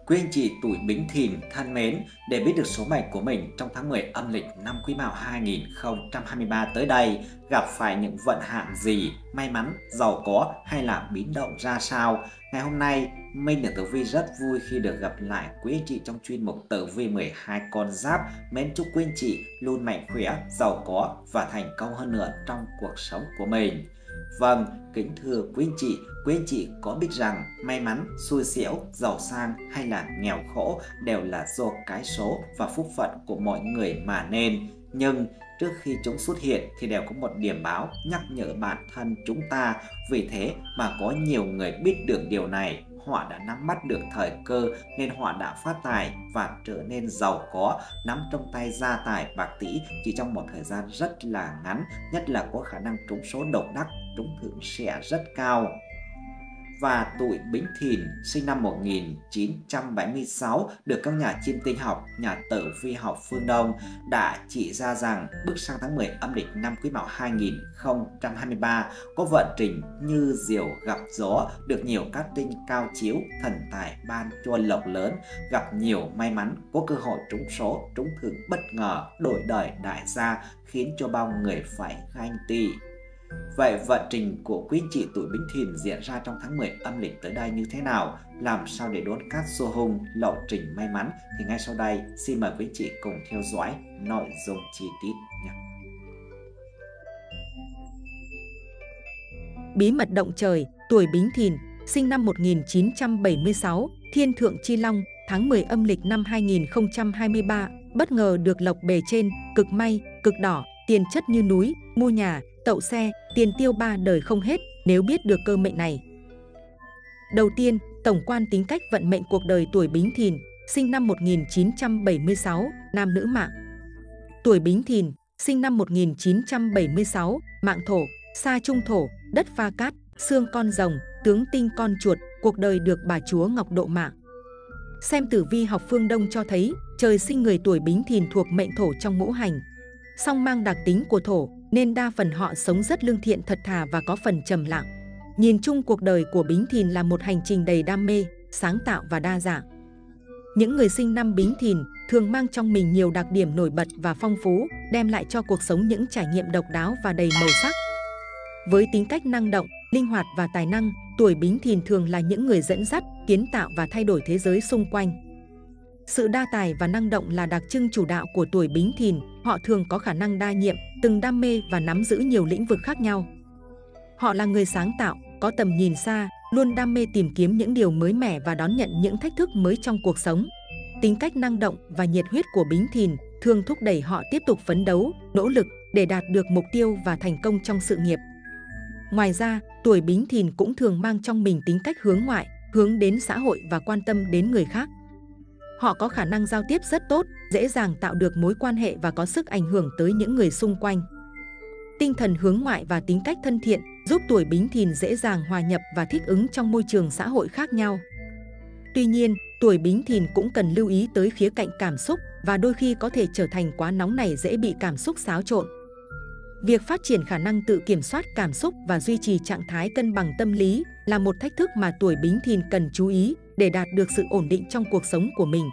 Quý anh chị tuổi Bính Thìn thân mến, để biết được số mệnh của mình trong tháng 10 âm lịch năm Quý Mão 2023 tới đây gặp phải những vận hạn gì, may mắn, giàu có hay là biến động ra sao. Ngày hôm nay, Minh được Tử Vi rất vui khi được gặp lại quý anh chị trong chuyên mục Tử Vi 12 con giáp. Mến chúc quý anh chị luôn mạnh khỏe, giàu có và thành công hơn nữa trong cuộc sống của mình. Vâng, kính thưa quý anh chị có biết rằng may mắn, xui xẻo, giàu sang hay là nghèo khổ đều là do cái số và phúc phận của mọi người mà nên. Nhưng trước khi chúng xuất hiện thì đều có một điểm báo nhắc nhở bản thân chúng ta. Vì thế mà có nhiều người biết được điều này, họ đã nắm bắt được thời cơ nên họ đã phát tài và trở nên giàu có, nắm trong tay gia tài bạc tỷ chỉ trong một thời gian rất là ngắn, nhất là có khả năng trúng số độc đắc, trúng thưởng sẽ rất cao. Và tuổi Bính Thìn sinh năm 1976 được các nhà chiêm tinh học, nhà tử vi học phương Đông đã chỉ ra rằng bước sang tháng 10 âm lịch năm Quý Mão 2023 có vận trình như diều gặp gió, được nhiều cát tinh cao chiếu, thần tài ban cho lộc lớn, gặp nhiều may mắn, có cơ hội trúng số, trúng thưởng bất ngờ, đổi đời đại gia, khiến cho bao người phải ganh tị. Vậy vận trình của quý anh chị tuổi Bính Thìn diễn ra trong tháng 10 âm lịch tới đây như thế nào? Làm sao để đón cát xô hung, lộ trình may mắn? Thì ngay sau đây xin mời quý anh chị cùng theo dõi nội dung chi tiết nhé. Bí mật động trời, tuổi Bính Thìn, sinh năm 1976, thiên thượng chi long, tháng 10 âm lịch năm 2023, bất ngờ được lộc bề trên, cực may, cực đỏ, tiền chất như núi, mua nhà, tậu xe, tiền tiêu ba đời không hết nếu biết được cơ mệnh này. Đầu tiên, tổng quan tính cách vận mệnh cuộc đời tuổi Bính Thìn, sinh năm 1976, nam nữ mạng. Tuổi Bính Thìn, sinh năm 1976, mạng thổ, sa trung thổ, đất pha cát, xương con rồng, tướng tinh con chuột, cuộc đời được bà chúa Ngọc độ mạng. Xem tử vi học phương Đông cho thấy, trời sinh người tuổi Bính Thìn thuộc mệnh thổ trong ngũ hành. Song mang đặc tính của thổ, nên đa phần họ sống rất lương thiện thật thà và có phần trầm lặng. Nhìn chung cuộc đời của Bính Thìn là một hành trình đầy đam mê, sáng tạo và đa dạng. Những người sinh năm Bính Thìn thường mang trong mình nhiều đặc điểm nổi bật và phong phú, đem lại cho cuộc sống những trải nghiệm độc đáo và đầy màu sắc. Với tính cách năng động, linh hoạt và tài năng, tuổi Bính Thìn thường là những người dẫn dắt, kiến tạo và thay đổi thế giới xung quanh. Sự đa tài và năng động là đặc trưng chủ đạo của tuổi Bính Thìn. Họ thường có khả năng đa nhiệm, từng đam mê và nắm giữ nhiều lĩnh vực khác nhau. Họ là người sáng tạo, có tầm nhìn xa, luôn đam mê tìm kiếm những điều mới mẻ và đón nhận những thách thức mới trong cuộc sống. Tính cách năng động và nhiệt huyết của Bính Thìn thường thúc đẩy họ tiếp tục phấn đấu, nỗ lực để đạt được mục tiêu và thành công trong sự nghiệp. Ngoài ra, tuổi Bính Thìn cũng thường mang trong mình tính cách hướng ngoại, hướng đến xã hội và quan tâm đến người khác. Họ có khả năng giao tiếp rất tốt, dễ dàng tạo được mối quan hệ và có sức ảnh hưởng tới những người xung quanh. Tinh thần hướng ngoại và tính cách thân thiện giúp tuổi Bính Thìn dễ dàng hòa nhập và thích ứng trong môi trường xã hội khác nhau. Tuy nhiên, tuổi Bính Thìn cũng cần lưu ý tới khía cạnh cảm xúc và đôi khi có thể trở thành quá nóng nảy, dễ bị cảm xúc xáo trộn. Việc phát triển khả năng tự kiểm soát cảm xúc và duy trì trạng thái cân bằng tâm lý là một thách thức mà tuổi Bính Thìn cần chú ý để đạt được sự ổn định trong cuộc sống của mình.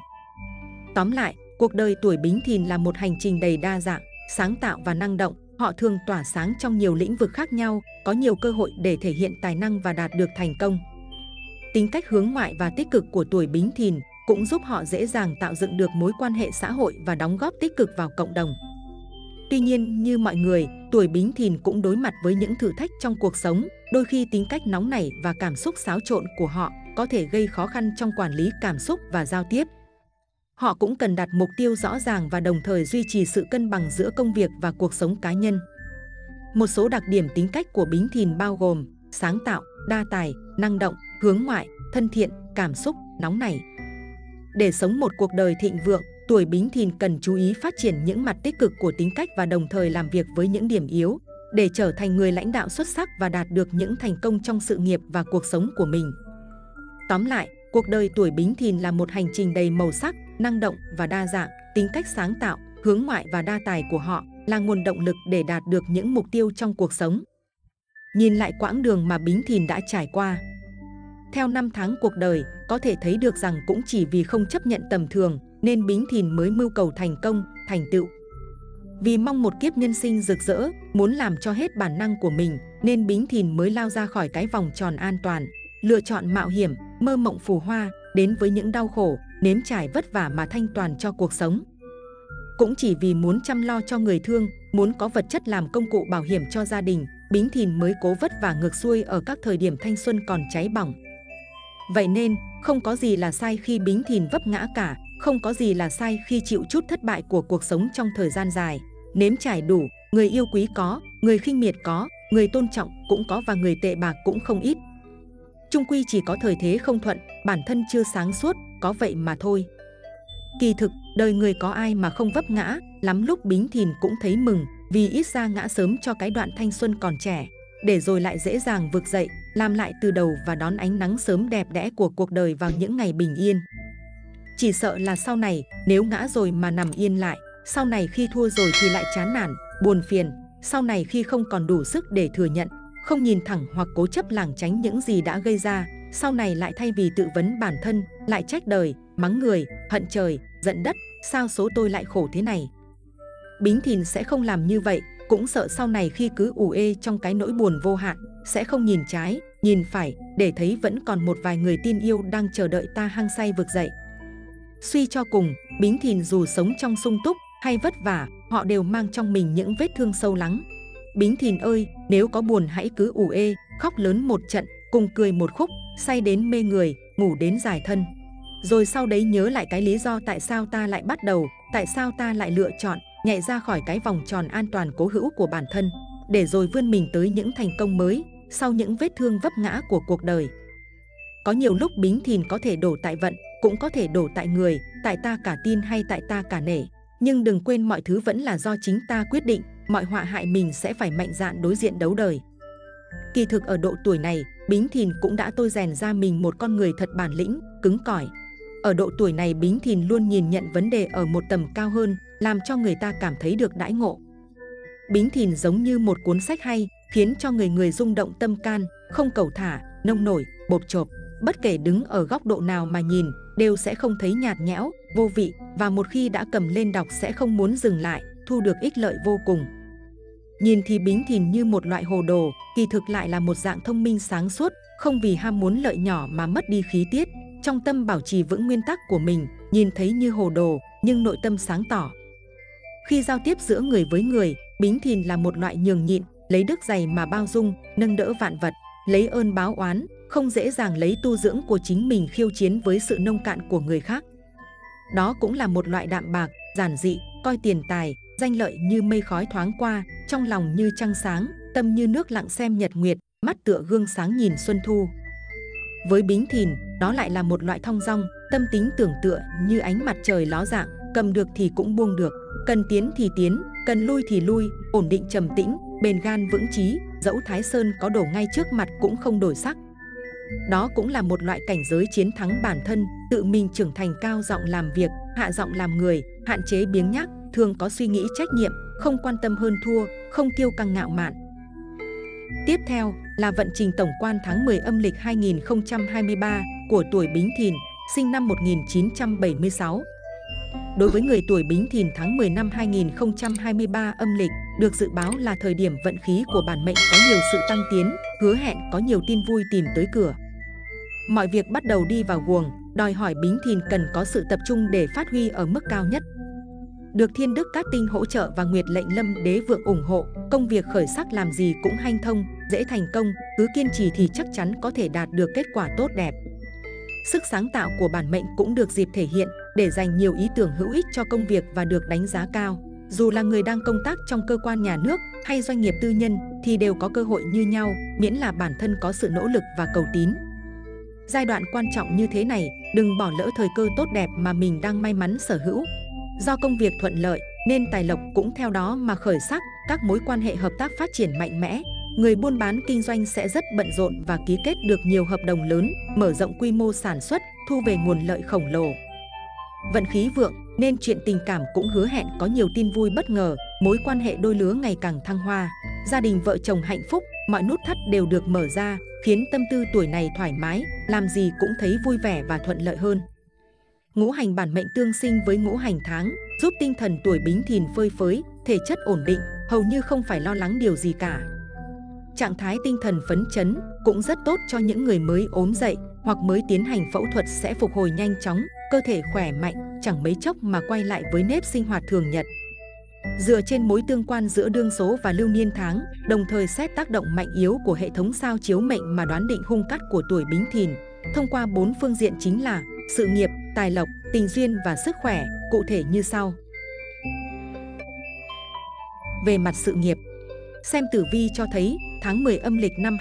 Tóm lại, cuộc đời tuổi Bính Thìn là một hành trình đầy đa dạng, sáng tạo và năng động. Họ thường tỏa sáng trong nhiều lĩnh vực khác nhau, có nhiều cơ hội để thể hiện tài năng và đạt được thành công. Tính cách hướng ngoại và tích cực của tuổi Bính Thìn cũng giúp họ dễ dàng tạo dựng được mối quan hệ xã hội và đóng góp tích cực vào cộng đồng. Tuy nhiên, như mọi người, tuổi Bính Thìn cũng đối mặt với những thử thách trong cuộc sống. Đôi khi tính cách nóng nảy và cảm xúc xáo trộn của họ có thể gây khó khăn trong quản lý cảm xúc và giao tiếp. Họ cũng cần đặt mục tiêu rõ ràng và đồng thời duy trì sự cân bằng giữa công việc và cuộc sống cá nhân. Một số đặc điểm tính cách của Bính Thìn bao gồm sáng tạo, đa tài, năng động, hướng ngoại, thân thiện, cảm xúc, nóng nảy. Để sống một cuộc đời thịnh vượng, tuổi Bính Thìn cần chú ý phát triển những mặt tích cực của tính cách và đồng thời làm việc với những điểm yếu để trở thành người lãnh đạo xuất sắc và đạt được những thành công trong sự nghiệp và cuộc sống của mình. Tóm lại, cuộc đời tuổi Bính Thìn là một hành trình đầy màu sắc, năng động và đa dạng. Tính cách sáng tạo, hướng ngoại và đa tài của họ là nguồn động lực để đạt được những mục tiêu trong cuộc sống. Nhìn lại quãng đường mà Bính Thìn đã trải qua, Theo năm tháng cuộc đời, có thể thấy được rằng cũng chỉ vì không chấp nhận tầm thường nên Bính Thìn mới mưu cầu thành công, thành tựu. Vì mong một kiếp nhân sinh rực rỡ, muốn làm cho hết bản năng của mình nên Bính Thìn mới lao ra khỏi cái vòng tròn an toàn, lựa chọn mạo hiểm, mơ mộng phù hoa, đến với những đau khổ, nếm trải vất vả mà thanh toàn cho cuộc sống. Cũng chỉ vì muốn chăm lo cho người thương, muốn có vật chất làm công cụ bảo hiểm cho gia đình, Bính Thìn mới cố vất vả ngược xuôi ở các thời điểm thanh xuân còn cháy bỏng. Vậy nên, không có gì là sai khi Bính Thìn vấp ngã cả, không có gì là sai khi chịu chút thất bại của cuộc sống trong thời gian dài. Nếm trải đủ, người yêu quý có, người khinh miệt có, người tôn trọng cũng có và người tệ bạc cũng không ít. Chung quy chỉ có thời thế không thuận, bản thân chưa sáng suốt, có vậy mà thôi. Kỳ thực, đời người có ai mà không vấp ngã, lắm lúc Bính Thìn cũng thấy mừng, vì ít ra ngã sớm cho cái đoạn thanh xuân còn trẻ, để rồi lại dễ dàng vực dậy, làm lại từ đầu và đón ánh nắng sớm đẹp đẽ của cuộc đời vào những ngày bình yên. Chỉ sợ là sau này, nếu ngã rồi mà nằm yên lại, sau này khi thua rồi thì lại chán nản, buồn phiền, sau này khi không còn đủ sức để thừa nhận, không nhìn thẳng hoặc cố chấp lảng tránh những gì đã gây ra, sau này lại thay vì tự vấn bản thân, lại trách đời, mắng người, hận trời, giận đất, sao số tôi lại khổ thế này. Bính Thìn sẽ không làm như vậy, cũng sợ sau này khi cứ ù ê trong cái nỗi buồn vô hạn, sẽ không nhìn trái, nhìn phải, để thấy vẫn còn một vài người tin yêu đang chờ đợi ta hăng say vực dậy. Suy cho cùng, Bính Thìn dù sống trong sung túc hay vất vả, họ đều mang trong mình những vết thương sâu lắng. Bính Thìn ơi, nếu có buồn hãy cứ ù ê, khóc lớn một trận, cùng cười một khúc, say đến mê người, ngủ đến dài thân. Rồi sau đấy nhớ lại cái lý do tại sao ta lại bắt đầu, tại sao ta lại lựa chọn, nhảy ra khỏi cái vòng tròn an toàn cố hữu của bản thân, để rồi vươn mình tới những thành công mới, sau những vết thương vấp ngã của cuộc đời. Có nhiều lúc Bính Thìn có thể đổ tại vận, cũng có thể đổ tại người, tại ta cả tin hay tại ta cả nể. Nhưng đừng quên mọi thứ vẫn là do chính ta quyết định, mọi họa hại mình sẽ phải mạnh dạn đối diện đấu đời. Kỳ thực ở độ tuổi này, Bính Thìn cũng đã tôi rèn ra mình một con người thật bản lĩnh, cứng cỏi. Ở độ tuổi này Bính Thìn luôn nhìn nhận vấn đề ở một tầm cao hơn, làm cho người ta cảm thấy được đãi ngộ. Bính Thìn giống như một cuốn sách hay, khiến cho người người rung động tâm can, không cẩu thả, nông nổi, bộp chộp. Bất kể đứng ở góc độ nào mà nhìn, đều sẽ không thấy nhạt nhẽo, vô vị, và một khi đã cầm lên đọc sẽ không muốn dừng lại, thu được ích lợi vô cùng. Nhìn thì Bính Thìn như một loại hồ đồ, kỳ thực lại là một dạng thông minh sáng suốt, không vì ham muốn lợi nhỏ mà mất đi khí tiết, trong tâm bảo trì vững nguyên tắc của mình, nhìn thấy như hồ đồ, nhưng nội tâm sáng tỏ. Khi giao tiếp giữa người với người, Bính Thìn là một loại nhường nhịn, lấy đức dày mà bao dung, nâng đỡ vạn vật, lấy ơn báo oán, không dễ dàng lấy tu dưỡng của chính mình khiêu chiến với sự nông cạn của người khác. Đó cũng là một loại đạm bạc, giản dị, coi tiền tài, danh lợi như mây khói thoáng qua, trong lòng như trăng sáng, tâm như nước lặng xem nhật nguyệt, mắt tựa gương sáng nhìn xuân thu. Với Bính Thìn, đó lại là một loại thong dong, tâm tính tưởng tựa như ánh mặt trời ló dạng, cầm được thì cũng buông được, cần tiến thì tiến, cần lui thì lui, ổn định trầm tĩnh, bền gan vững chí, dẫu Thái Sơn có đổ ngay trước mặt cũng không đổi sắc. Đó cũng là một loại cảnh giới chiến thắng bản thân, tự mình trưởng thành, cao giọng làm việc, hạ giọng làm người, hạn chế biếng nhác, thường có suy nghĩ trách nhiệm, không quan tâm hơn thua, không kiêu căng ngạo mạn. Tiếp theo là vận trình tổng quan tháng 10 âm lịch 2023 của tuổi Bính Thìn, sinh năm 1976. Đối với người tuổi Bính Thìn, tháng 10 năm 2023 âm lịch được dự báo là thời điểm vận khí của bản mệnh có nhiều sự tăng tiến, hứa hẹn có nhiều tin vui tìm tới cửa. Mọi việc bắt đầu đi vào guồng, đòi hỏi Bính Thìn cần có sự tập trung để phát huy ở mức cao nhất. Được Thiên Đức Cát Tinh hỗ trợ và Nguyệt Lệnh Lâm Đế Vượng ủng hộ, công việc khởi sắc làm gì cũng hanh thông, dễ thành công, cứ kiên trì thì chắc chắn có thể đạt được kết quả tốt đẹp. Sức sáng tạo của bản mệnh cũng được dịp thể hiện để dành nhiều ý tưởng hữu ích cho công việc và được đánh giá cao. Dù là người đang công tác trong cơ quan nhà nước hay doanh nghiệp tư nhân thì đều có cơ hội như nhau, miễn là bản thân có sự nỗ lực và cầu tín. Giai đoạn quan trọng như thế này, đừng bỏ lỡ thời cơ tốt đẹp mà mình đang may mắn sở hữu. Do công việc thuận lợi nên tài lộc cũng theo đó mà khởi sắc, các mối quan hệ hợp tác phát triển mạnh mẽ. Người buôn bán kinh doanh sẽ rất bận rộn và ký kết được nhiều hợp đồng lớn, mở rộng quy mô sản xuất, thu về nguồn lợi khổng lồ. Vận khí vượng nên chuyện tình cảm cũng hứa hẹn có nhiều tin vui bất ngờ, mối quan hệ đôi lứa ngày càng thăng hoa. Gia đình vợ chồng hạnh phúc, mọi nút thắt đều được mở ra, khiến tâm tư tuổi này thoải mái, làm gì cũng thấy vui vẻ và thuận lợi hơn. Ngũ hành bản mệnh tương sinh với ngũ hành tháng, giúp tinh thần tuổi Bính Thìn phơi phới, thể chất ổn định, hầu như không phải lo lắng điều gì cả. Trạng thái tinh thần phấn chấn cũng rất tốt cho những người mới ốm dậy hoặc mới tiến hành phẫu thuật, sẽ phục hồi nhanh chóng, cơ thể khỏe mạnh, chẳng mấy chốc mà quay lại với nếp sinh hoạt thường nhật. Dựa trên mối tương quan giữa đương số và lưu niên tháng, đồng thời xét tác động mạnh yếu của hệ thống sao chiếu mệnh mà đoán định hung cát của tuổi Bính Thìn, thông qua 4 phương diện chính là sự nghiệp, tài lộc, tình duyên và sức khỏe, cụ thể như sau. Về mặt sự nghiệp, xem tử vi cho thấy tháng 10 âm lịch năm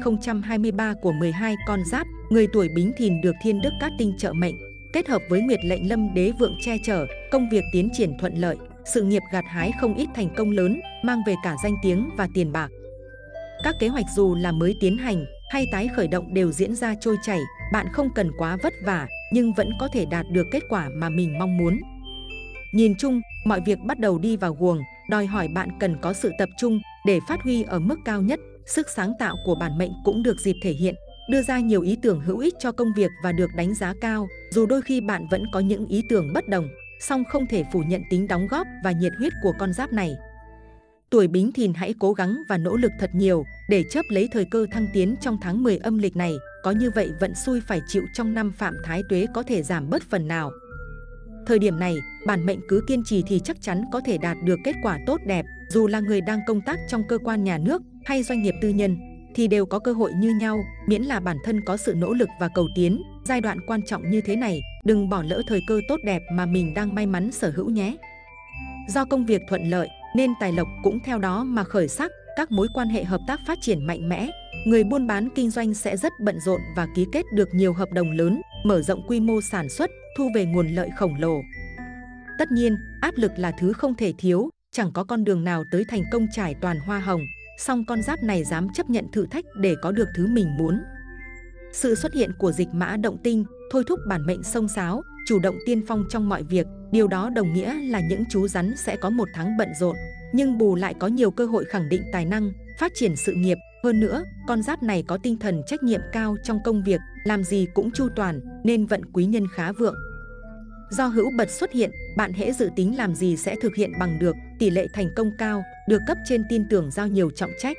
2023 của 12 con giáp, người tuổi Bính Thìn được thiên đức cát tinh trợ mệnh, kết hợp với nguyệt lệnh lâm đế vượng che chở, công việc tiến triển thuận lợi, sự nghiệp gặt hái không ít thành công lớn, mang về cả danh tiếng và tiền bạc. Các kế hoạch dù là mới tiến hành hay tái khởi động đều diễn ra trôi chảy, bạn không cần quá vất vả nhưng vẫn có thể đạt được kết quả mà mình mong muốn. Nhìn chung, mọi việc bắt đầu đi vào guồng, đòi hỏi bạn cần có sự tập trung để phát huy ở mức cao nhất. Sức sáng tạo của bản mệnh cũng được dịp thể hiện, đưa ra nhiều ý tưởng hữu ích cho công việc và được đánh giá cao. Dù đôi khi bạn vẫn có những ý tưởng bất đồng, song không thể phủ nhận tính đóng góp và nhiệt huyết của con giáp này. Tuổi Bính Thìn hãy cố gắng và nỗ lực thật nhiều để chớp lấy thời cơ thăng tiến trong tháng 10 âm lịch này, có như vậy vận xui phải chịu trong năm Phạm Thái Tuế có thể giảm bớt phần nào. Thời điểm này, bản mệnh cứ kiên trì thì chắc chắn có thể đạt được kết quả tốt đẹp, dù là người đang công tác trong cơ quan nhà nước hay doanh nghiệp tư nhân thì đều có cơ hội như nhau, miễn là bản thân có sự nỗ lực và cầu tiến. Giai đoạn quan trọng như thế này, đừng bỏ lỡ thời cơ tốt đẹp mà mình đang may mắn sở hữu nhé. Do công việc thuận lợi nên tài lộc cũng theo đó mà khởi sắc, các mối quan hệ hợp tác phát triển mạnh mẽ. Người buôn bán kinh doanh sẽ rất bận rộn và ký kết được nhiều hợp đồng lớn, mở rộng quy mô sản xuất, thu về nguồn lợi khổng lồ. Tất nhiên, áp lực là thứ không thể thiếu, chẳng có con đường nào tới thành công trải toàn hoa hồng, song con giáp này dám chấp nhận thử thách để có được thứ mình muốn. Sự xuất hiện của dịch mã động tinh thôi thúc bản mệnh xông xáo, chủ động tiên phong trong mọi việc. Điều đó đồng nghĩa là những chú rắn sẽ có một tháng bận rộn, nhưng bù lại có nhiều cơ hội khẳng định tài năng, phát triển sự nghiệp. Hơn nữa, con giáp này có tinh thần trách nhiệm cao trong công việc, làm gì cũng chu toàn, nên vận quý nhân khá vượng. Do hữu bật xuất hiện, bạn hễ dự tính làm gì sẽ thực hiện bằng được, tỷ lệ thành công cao, được cấp trên tin tưởng giao nhiều trọng trách.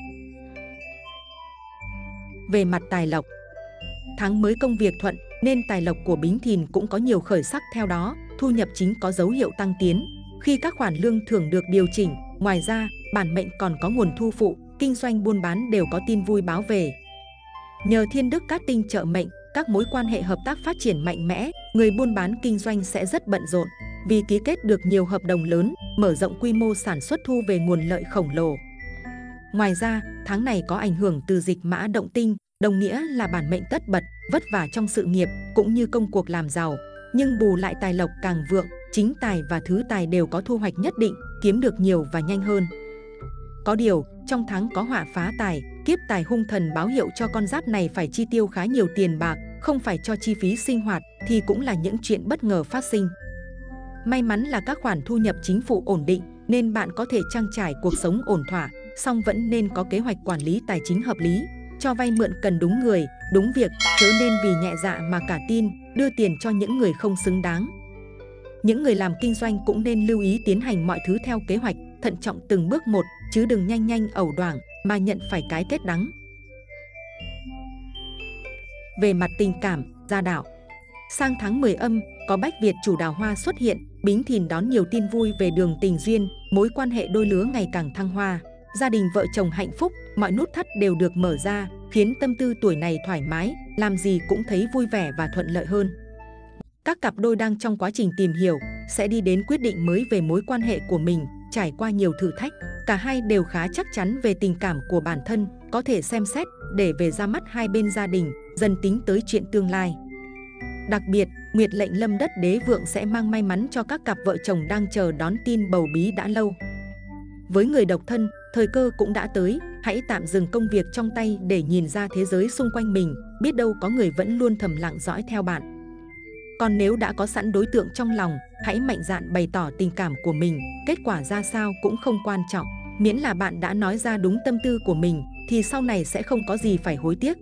Về mặt tài lộc, tháng mới công việc thuận nên tài lộc của Bính Thìn cũng có nhiều khởi sắc theo đó, thu nhập chính có dấu hiệu tăng tiến khi các khoản lương thưởng được điều chỉnh. Ngoài ra, bản mệnh còn có nguồn thu phụ, kinh doanh buôn bán đều có tin vui báo về. Nhờ thiên đức cát tinh trợ mệnh, các mối quan hệ hợp tác phát triển mạnh mẽ, người buôn bán kinh doanh sẽ rất bận rộn vì ký kết được nhiều hợp đồng lớn, mở rộng quy mô sản xuất, thu về nguồn lợi khổng lồ. Ngoài ra, tháng này có ảnh hưởng từ dịch mã động tinh, đồng nghĩa là bản mệnh tất bật, vất vả trong sự nghiệp cũng như công cuộc làm giàu, nhưng bù lại tài lộc càng vượng, chính tài và thứ tài đều có thu hoạch nhất định, kiếm được nhiều và nhanh hơn. Có điều, trong tháng có họa phá tài, kiếp tài hung thần báo hiệu cho con giáp này phải chi tiêu khá nhiều tiền bạc, không phải cho chi phí sinh hoạt thì cũng là những chuyện bất ngờ phát sinh. May mắn là các khoản thu nhập chính phủ ổn định nên bạn có thể trang trải cuộc sống ổn thỏa, song vẫn nên có kế hoạch quản lý tài chính hợp lý. Cho vay mượn cần đúng người, đúng việc, chớ nên vì nhẹ dạ mà cả tin, đưa tiền cho những người không xứng đáng. Những người làm kinh doanh cũng nên lưu ý tiến hành mọi thứ theo kế hoạch, thận trọng từng bước một, chứ đừng nhanh nhanh ẩu đoảng mà nhận phải cái kết đắng. Về mặt tình cảm, gia đạo, sang tháng 10 âm, có bách Việt chủ đào hoa xuất hiện, Bính Thìn đón nhiều tin vui về đường tình duyên, mối quan hệ đôi lứa ngày càng thăng hoa. Gia đình vợ chồng hạnh phúc, mọi nút thắt đều được mở ra, khiến tâm tư tuổi này thoải mái, làm gì cũng thấy vui vẻ và thuận lợi hơn. Các cặp đôi đang trong quá trình tìm hiểu sẽ đi đến quyết định mới về mối quan hệ của mình, trải qua nhiều thử thách. Cả hai đều khá chắc chắn về tình cảm của bản thân, có thể xem xét để về ra mắt hai bên gia đình, dần tính tới chuyện tương lai. Đặc biệt, nguyệt lệnh lâm đất đế vượng sẽ mang may mắn cho các cặp vợ chồng đang chờ đón tin bầu bí đã lâu. Với người độc thân, thời cơ cũng đã tới, hãy tạm dừng công việc trong tay để nhìn ra thế giới xung quanh mình, biết đâu có người vẫn luôn thầm lặng dõi theo bạn. Còn nếu đã có sẵn đối tượng trong lòng, hãy mạnh dạn bày tỏ tình cảm của mình, kết quả ra sao cũng không quan trọng, miễn là bạn đã nói ra đúng tâm tư của mình, thì sau này sẽ không có gì phải hối tiếc.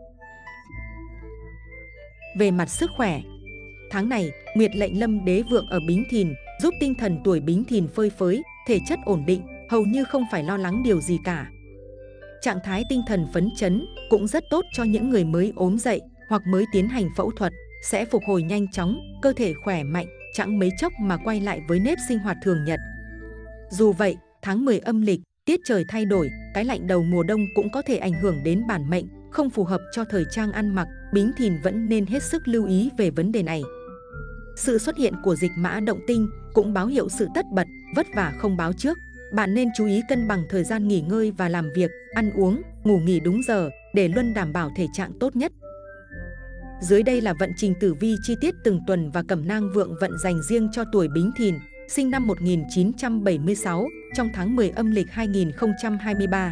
Về mặt sức khỏe, tháng này, Nguyệt lệnh Lâm Đế vượng ở Bính Thìn, giúp tinh thần tuổi Bính Thìn phơi phới, thể chất ổn định, hầu như không phải lo lắng điều gì cả. Trạng thái tinh thần phấn chấn cũng rất tốt cho những người mới ốm dậy hoặc mới tiến hành phẫu thuật, sẽ phục hồi nhanh chóng, cơ thể khỏe mạnh, chẳng mấy chốc mà quay lại với nếp sinh hoạt thường nhật. Dù vậy, tháng 10 âm lịch, tiết trời thay đổi, cái lạnh đầu mùa đông cũng có thể ảnh hưởng đến bản mệnh, không phù hợp cho thời trang ăn mặc, Bính Thìn vẫn nên hết sức lưu ý về vấn đề này. Sự xuất hiện của dịch mã động tinh cũng báo hiệu sự tất bật, vất vả không báo trước. Bạn nên chú ý cân bằng thời gian nghỉ ngơi và làm việc, ăn uống, ngủ nghỉ đúng giờ để luôn đảm bảo thể trạng tốt nhất. Dưới đây là vận trình tử vi chi tiết từng tuần và cẩm nang vượng vận dành riêng cho tuổi Bính Thìn, sinh năm 1976, trong tháng 10 âm lịch 2023.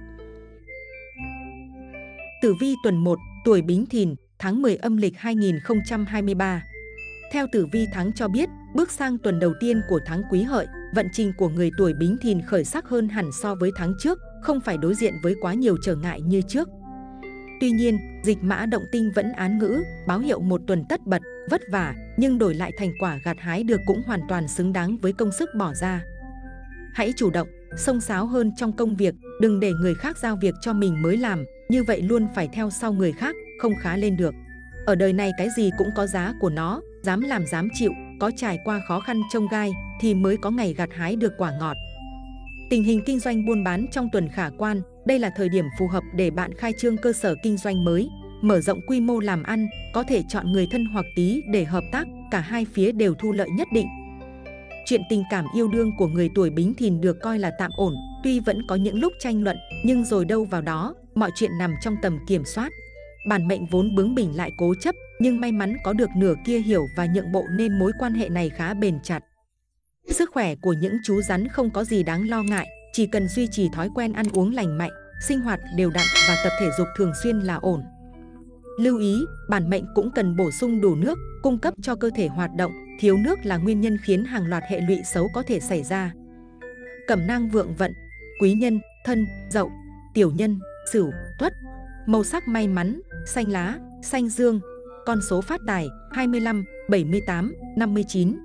Tử vi tuần 1, tuổi Bính Thìn, tháng 10 âm lịch 2023. Theo tử vi tháng cho biết, bước sang tuần đầu tiên của tháng Quý Hợi, vận trình của người tuổi Bính Thìn khởi sắc hơn hẳn so với tháng trước, không phải đối diện với quá nhiều trở ngại như trước. Tuy nhiên, dịch mã động tinh vẫn án ngữ, báo hiệu một tuần tất bật, vất vả, nhưng đổi lại thành quả gặt hái được cũng hoàn toàn xứng đáng với công sức bỏ ra. Hãy chủ động, xông xáo hơn trong công việc, đừng để người khác giao việc cho mình mới làm, như vậy luôn phải theo sau người khác, không khá lên được. Ở đời này cái gì cũng có giá của nó, dám làm dám chịu, có trải qua khó khăn chông gai thì mới có ngày gặt hái được quả ngọt. Tình hình kinh doanh buôn bán trong tuần khả quan, đây là thời điểm phù hợp để bạn khai trương cơ sở kinh doanh mới, mở rộng quy mô làm ăn, có thể chọn người thân hoặc tí để hợp tác, cả hai phía đều thu lợi nhất định. Chuyện tình cảm yêu đương của người tuổi Bính Thìn được coi là tạm ổn, tuy vẫn có những lúc tranh luận, nhưng rồi đâu vào đó, mọi chuyện nằm trong tầm kiểm soát. Bản mệnh vốn bướng bỉnh lại cố chấp, nhưng may mắn có được nửa kia hiểu và nhượng bộ nên mối quan hệ này khá bền chặt. Sức khỏe của những chú rắn không có gì đáng lo ngại, chỉ cần duy trì thói quen ăn uống lành mạnh, sinh hoạt đều đặn và tập thể dục thường xuyên là ổn. Lưu ý, bản mệnh cũng cần bổ sung đủ nước, cung cấp cho cơ thể hoạt động, thiếu nước là nguyên nhân khiến hàng loạt hệ lụy xấu có thể xảy ra. Cẩm nang vượng vận, quý nhân, Thân, Dậu, tiểu nhân, Sửu, Tuất. Màu sắc may mắn, xanh lá, xanh dương. Con số phát tài, 25, 78, 59.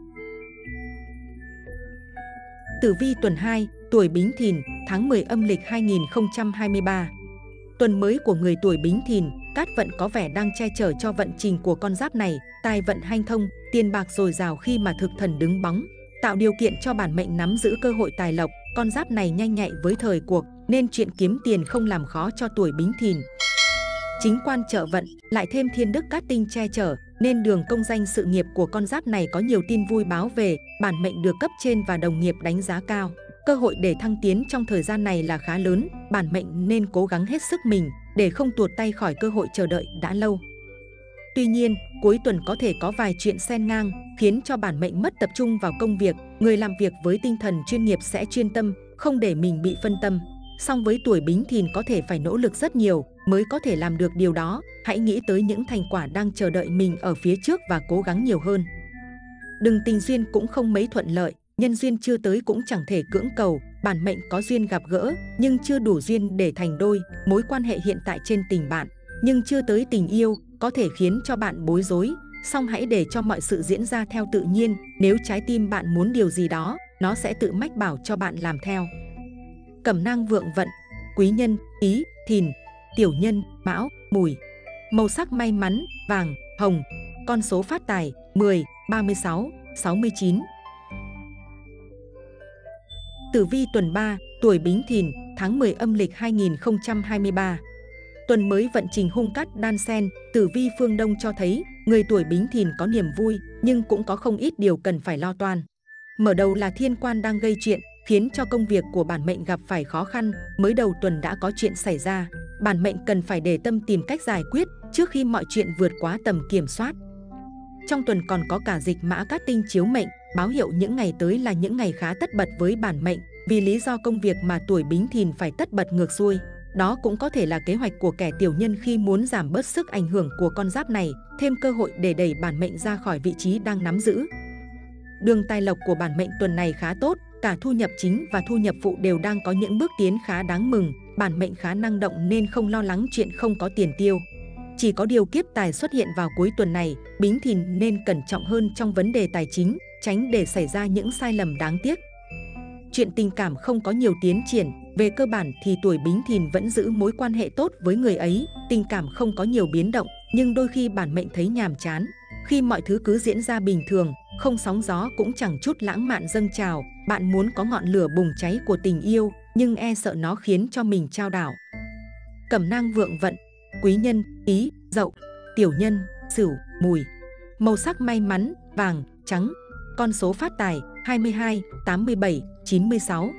Tử vi tuần 2, tuổi Bính Thìn, tháng 10 âm lịch 2023. Tuần mới của người tuổi Bính Thìn, cát vận có vẻ đang che chở cho vận trình của con giáp này, tài vận hanh thông, tiền bạc dồi dào khi mà thực thần đứng bóng, tạo điều kiện cho bản mệnh nắm giữ cơ hội tài lộc. Con giáp này nhanh nhạy với thời cuộc, nên chuyện kiếm tiền không làm khó cho tuổi Bính Thìn. Chính quan trợ vận, lại thêm thiên đức cát tinh che chở, nên đường công danh sự nghiệp của con giáp này có nhiều tin vui báo về, bản mệnh được cấp trên và đồng nghiệp đánh giá cao. Cơ hội để thăng tiến trong thời gian này là khá lớn, bản mệnh nên cố gắng hết sức mình để không tuột tay khỏi cơ hội chờ đợi đã lâu. Tuy nhiên, cuối tuần có thể có vài chuyện xen ngang, khiến cho bản mệnh mất tập trung vào công việc, người làm việc với tinh thần chuyên nghiệp sẽ chuyên tâm, không để mình bị phân tâm. Song với tuổi Bính Thìn có thể phải nỗ lực rất nhiều mới có thể làm được điều đó, hãy nghĩ tới những thành quả đang chờ đợi mình ở phía trước và cố gắng nhiều hơn. Đừng tình duyên cũng không mấy thuận lợi, nhân duyên chưa tới cũng chẳng thể cưỡng cầu, bản mệnh có duyên gặp gỡ nhưng chưa đủ duyên để thành đôi, mối quan hệ hiện tại trên tình bạn nhưng chưa tới tình yêu, có thể khiến cho bạn bối rối, song hãy để cho mọi sự diễn ra theo tự nhiên, nếu trái tim bạn muốn điều gì đó, nó sẽ tự mách bảo cho bạn làm theo. Cẩm nang vượng vận, quý nhân, Ý, Thìn, tiểu nhân, Mão, Mùi. Màu sắc may mắn, vàng, hồng. Con số phát tài, 10, 36, 69. Tử vi tuần 3, tuổi Bính Thìn, tháng 10 âm lịch 2023. Tuần mới vận trình hung cát đan xen, tử vi phương Đông cho thấy người tuổi Bính Thìn có niềm vui nhưng cũng có không ít điều cần phải lo toan. Mở đầu là thiên quan đang gây chuyện, khiến cho công việc của bản mệnh gặp phải khó khăn, mới đầu tuần đã có chuyện xảy ra. Bản mệnh cần phải để tâm tìm cách giải quyết trước khi mọi chuyện vượt quá tầm kiểm soát. Trong tuần còn có cả dịch mã cát tinh chiếu mệnh, báo hiệu những ngày tới là những ngày khá tất bật với bản mệnh, vì lý do công việc mà tuổi Bính Thìn phải tất bật ngược xuôi. Đó cũng có thể là kế hoạch của kẻ tiểu nhân khi muốn giảm bớt sức ảnh hưởng của con giáp này, thêm cơ hội để đẩy bản mệnh ra khỏi vị trí đang nắm giữ. Đường tài lộc của bản mệnh tuần này khá tốt, cả thu nhập chính và thu nhập phụ đều đang có những bước tiến khá đáng mừng. bản mệnh khá năng động nên không lo lắng chuyện không có tiền tiêu. Chỉ có điều kiếp tài xuất hiện vào cuối tuần này, Bính Thìn nên cẩn trọng hơn trong vấn đề tài chính, tránh để xảy ra những sai lầm đáng tiếc. Chuyện tình cảm không có nhiều tiến triển, về cơ bản thì tuổi Bính Thìn vẫn giữ mối quan hệ tốt với người ấy, tình cảm không có nhiều biến động, nhưng đôi khi bản mệnh thấy nhàm chán. Khi mọi thứ cứ diễn ra bình thường, không sóng gió cũng chẳng chút lãng mạn dâng trào, bạn muốn có ngọn lửa bùng cháy của tình yêu, nhưng e sợ nó khiến cho mình chao đảo. Cẩm nang vượng vận, quý nhân, Ý, Dậu, tiểu nhân, Sửu, Mùi. Màu sắc may mắn, vàng, trắng. Con số phát tài, 22, 87, 96.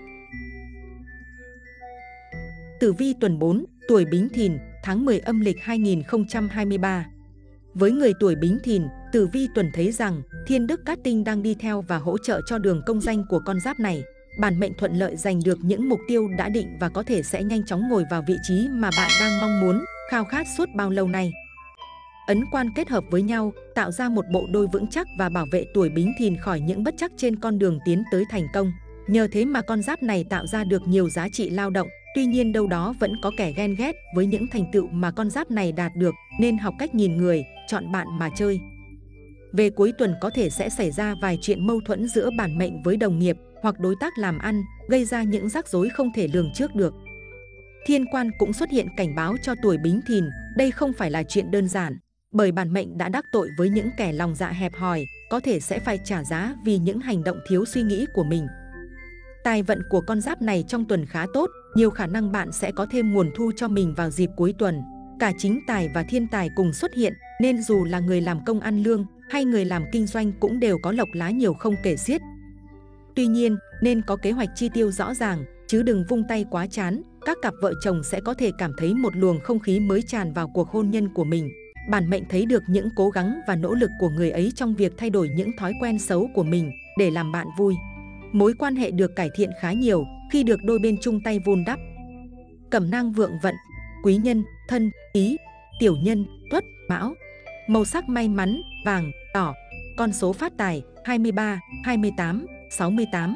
Tử vi tuần 4, tuổi Bính Thìn, tháng 10 âm lịch 2023. Với người tuổi Bính Thìn, tử vi tuần thấy rằng thiên đức cát tinh đang đi theo và hỗ trợ cho đường công danh của con giáp này. Bản mệnh thuận lợi giành được những mục tiêu đã định và có thể sẽ nhanh chóng ngồi vào vị trí mà bạn đang mong muốn, khao khát suốt bao lâu nay. Ấn quan kết hợp với nhau, tạo ra một bộ đôi vững chắc và bảo vệ tuổi Bính Thìn khỏi những bất trắc trên con đường tiến tới thành công. Nhờ thế mà con giáp này tạo ra được nhiều giá trị lao động. Tuy nhiên đâu đó vẫn có kẻ ghen ghét với những thành tựu mà con giáp này đạt được, nên học cách nhìn người, chọn bạn mà chơi. Về cuối tuần có thể sẽ xảy ra vài chuyện mâu thuẫn giữa bản mệnh với đồng nghiệp hoặc đối tác làm ăn, gây ra những rắc rối không thể lường trước được. Thiên quan cũng xuất hiện cảnh báo cho tuổi Bính Thìn, đây không phải là chuyện đơn giản, bởi bản mệnh đã đắc tội với những kẻ lòng dạ hẹp hòi, có thể sẽ phải trả giá vì những hành động thiếu suy nghĩ của mình. Tài vận của con giáp này trong tuần khá tốt, nhiều khả năng bạn sẽ có thêm nguồn thu cho mình vào dịp cuối tuần. Cả chính tài và thiên tài cùng xuất hiện, nên dù là người làm công ăn lương hay người làm kinh doanh cũng đều có lộc lá nhiều không kể xiết. Tuy nhiên, nên có kế hoạch chi tiêu rõ ràng, chứ đừng vung tay quá chán. Các cặp vợ chồng sẽ có thể cảm thấy một luồng không khí mới tràn vào cuộc hôn nhân của mình. Bản mệnh thấy được những cố gắng và nỗ lực của người ấy trong việc thay đổi những thói quen xấu của mình để làm bạn vui. Mối quan hệ được cải thiện khá nhiều khi được đôi bên chung tay vun đắp. Cẩm nang vượng vận, quý nhân, Thân, Ý, tiểu nhân, Tuất, Mão. Màu sắc may mắn, vàng, đỏ. Con số phát tài, 23, 28, 68.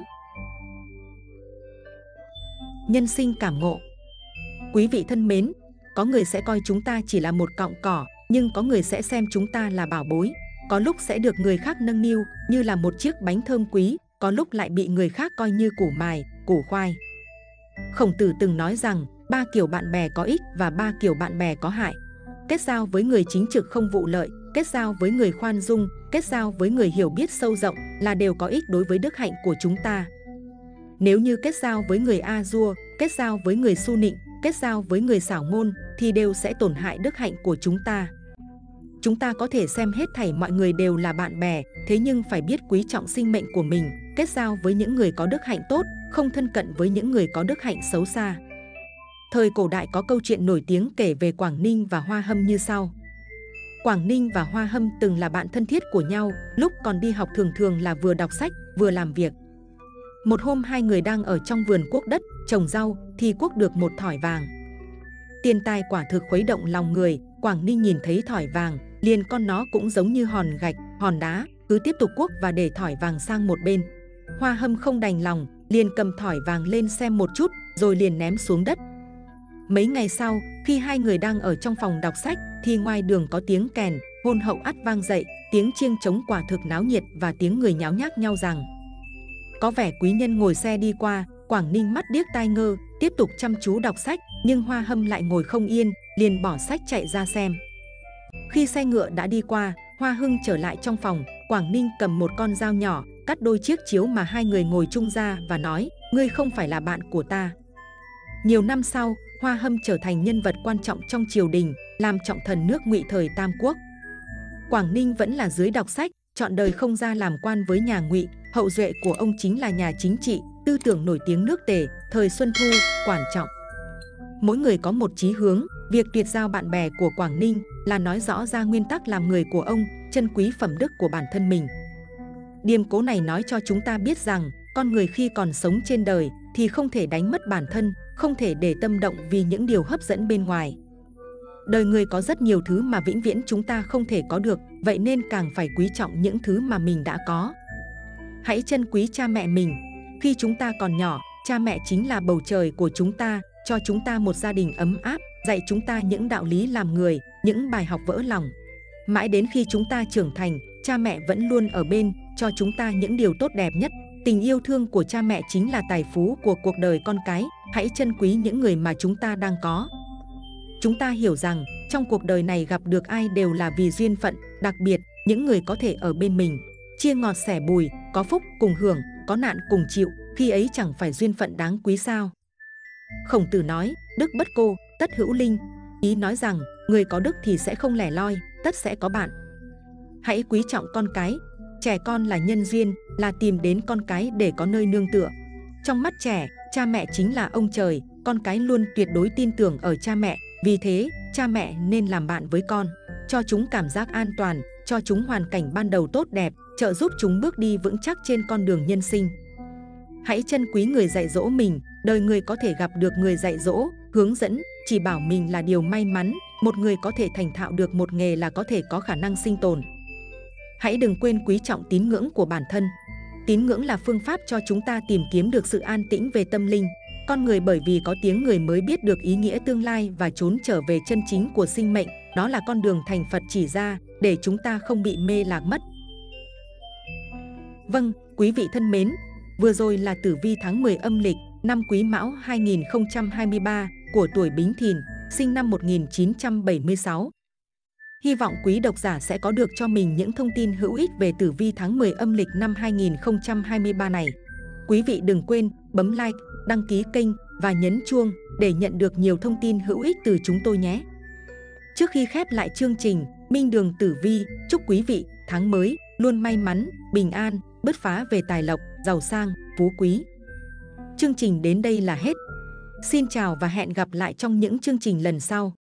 Nhân sinh cảm ngộ. Quý vị thân mến, có người sẽ coi chúng ta chỉ là một cọng cỏ, nhưng có người sẽ xem chúng ta là bảo bối. Có lúc sẽ được người khác nâng niu như là một chiếc bánh thơm quý, có lúc lại bị người khác coi như củ mài, củ khoai. Khổng Tử từng nói rằng 3 kiểu bạn bè có ích và 3 kiểu bạn bè có hại. Kết giao với người chính trực không vụ lợi, kết giao với người khoan dung, kết giao với người hiểu biết sâu rộng là đều có ích đối với đức hạnh của chúng ta. Nếu như kết giao với người a dua, kết giao với người su nịnh, kết giao với người xảo ngôn thì đều sẽ tổn hại đức hạnh của chúng ta. Chúng ta có thể xem hết thảy mọi người đều là bạn bè, thế nhưng phải biết quý trọng sinh mệnh của mình, kết giao với những người có đức hạnh tốt, không thân cận với những người có đức hạnh xấu xa. Thời cổ đại có câu chuyện nổi tiếng kể về Quảng Ninh và Hoa Hâm như sau. Quảng Ninh và Hoa Hâm từng là bạn thân thiết của nhau, lúc còn đi học thường là vừa đọc sách, vừa làm việc. Một hôm hai người đang ở trong vườn cuốc đất, trồng rau, thì cuốc được một thỏi vàng. Tiền tài quả thực khuấy động lòng người, Quảng Ninh nhìn thấy thỏi vàng, liền con nó cũng giống như hòn gạch, hòn đá, cứ tiếp tục cuốc và để thỏi vàng sang một bên. Hoa Hâm không đành lòng, liền cầm thỏi vàng lên xem một chút, rồi liền ném xuống đất. Mấy ngày sau, khi hai người đang ở trong phòng đọc sách, thì ngoài đường có tiếng kèn, hôn hậu ắt vang dậy, tiếng chiêng trống quả thực náo nhiệt và tiếng người nháo nhác nhau rằng. Có vẻ quý nhân ngồi xe đi qua, Quảng Ninh mắt điếc tai ngơ, tiếp tục chăm chú đọc sách, nhưng Hoa Hâm lại ngồi không yên, liền bỏ sách chạy ra xem. Khi xe ngựa đã đi qua, Hoa Hưng trở lại trong phòng, Quảng Ninh cầm một con dao nhỏ, cắt đôi chiếc chiếu mà hai người ngồi chung ra và nói, ngươi không phải là bạn của ta. Nhiều năm sau, Hoa Hâm trở thành nhân vật quan trọng trong triều đình, làm trọng thần nước Ngụy thời Tam Quốc. Quảng Ninh vẫn là dưới đọc sách, trọn đời không ra làm quan với nhà Ngụy, hậu duệ của ông chính là nhà chính trị, tư tưởng nổi tiếng nước Tề, thời Xuân Thu, Quản Trọng. Mỗi người có một chí hướng, việc tuyệt giao bạn bè của Quảng Ninh là nói rõ ra nguyên tắc làm người của ông, trân quý phẩm đức của bản thân mình. Điềm cố này nói cho chúng ta biết rằng, con người khi còn sống trên đời thì không thể đánh mất bản thân, không thể để tâm động vì những điều hấp dẫn bên ngoài. Đời người có rất nhiều thứ mà vĩnh viễn chúng ta không thể có được, vậy nên càng phải quý trọng những thứ mà mình đã có. Hãy trân quý cha mẹ mình. Khi chúng ta còn nhỏ, cha mẹ chính là bầu trời của chúng ta, cho chúng ta một gia đình ấm áp, dạy chúng ta những đạo lý làm người, những bài học vỡ lòng. Mãi đến khi chúng ta trưởng thành, cha mẹ vẫn luôn ở bên, cho chúng ta những điều tốt đẹp nhất. Tình yêu thương của cha mẹ chính là tài phú của cuộc đời con cái. Hãy trân quý những người mà chúng ta đang có. Chúng ta hiểu rằng, trong cuộc đời này gặp được ai đều là vì duyên phận, đặc biệt, những người có thể ở bên mình, chia ngọt sẻ bùi, có phúc cùng hưởng, có nạn cùng chịu, khi ấy chẳng phải duyên phận đáng quý sao? Khổng Tử nói, đức bất cô, tất hữu linh. Ý nói rằng, người có đức thì sẽ không lẻ loi, tất sẽ có bạn. Hãy quý trọng con cái. Trẻ con là nhân duyên, là tìm đến con cái để có nơi nương tựa. Trong mắt trẻ, cha mẹ chính là ông trời, con cái luôn tuyệt đối tin tưởng ở cha mẹ. Vì thế, cha mẹ nên làm bạn với con, cho chúng cảm giác an toàn, cho chúng hoàn cảnh ban đầu tốt đẹp, trợ giúp chúng bước đi vững chắc trên con đường nhân sinh. Hãy trân quý người dạy dỗ mình. Đời người có thể gặp được người dạy dỗ, hướng dẫn, chỉ bảo mình là điều may mắn. Một người có thể thành thạo được một nghề là có thể có khả năng sinh tồn. Hãy đừng quên quý trọng tín ngưỡng của bản thân. Tín ngưỡng là phương pháp cho chúng ta tìm kiếm được sự an tĩnh về tâm linh. Con người bởi vì có tiếng người mới biết được ý nghĩa tương lai và trốn trở về chân chính của sinh mệnh. Đó là con đường thành Phật chỉ ra, để chúng ta không bị mê lạc mất. Vâng, quý vị thân mến, vừa rồi là tử vi tháng 10 âm lịch, năm Quý Mão 2023 của tuổi Bính Thìn, sinh năm 1976. Hy vọng quý độc giả sẽ có được cho mình những thông tin hữu ích về tử vi tháng 10 âm lịch năm 2023 này. Quý vị đừng quên bấm like, đăng ký kênh và nhấn chuông để nhận được nhiều thông tin hữu ích từ chúng tôi nhé. Trước khi khép lại chương trình, Minh Đường Tử Vi chúc quý vị tháng mới luôn may mắn, bình an, bứt phá về tài lộc, giàu sang, phú quý. Chương trình đến đây là hết. Xin chào và hẹn gặp lại trong những chương trình lần sau.